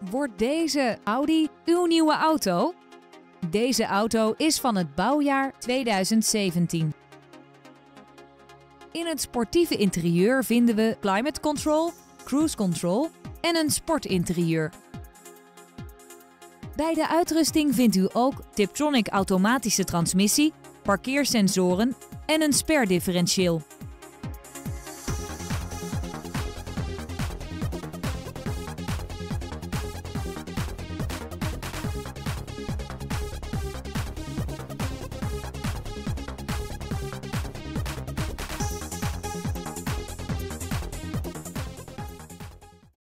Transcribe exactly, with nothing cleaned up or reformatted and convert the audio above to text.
Wordt deze Audi uw nieuwe auto? Deze auto is van het bouwjaar tweeduizend zeventien. In het sportieve interieur vinden we climate control, cruise control en een sportinterieur. Bij de uitrusting vindt u ook Tiptronic automatische transmissie, parkeersensoren en een sperdifferentieel.